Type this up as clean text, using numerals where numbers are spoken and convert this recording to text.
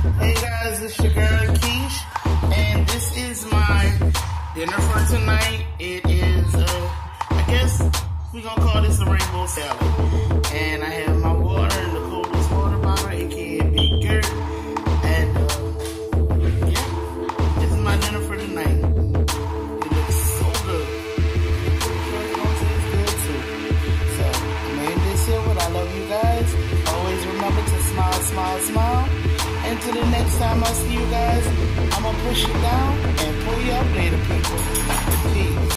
Hey guys, it's your girl Keish, and this is my dinner for tonight. It is, I guess we're gonna call this a rainbow salad. And I have my water in the coldest water bottle, aka Big Gert. And yeah, this is my dinner for tonight. It looks so good. It's gonna taste good too. So I'm gonna end this here, but I love you guys. Always remember to smile, smile, smile. Until the next time I see you guys, I'm gonna push you down and pull you up later, people. Peace.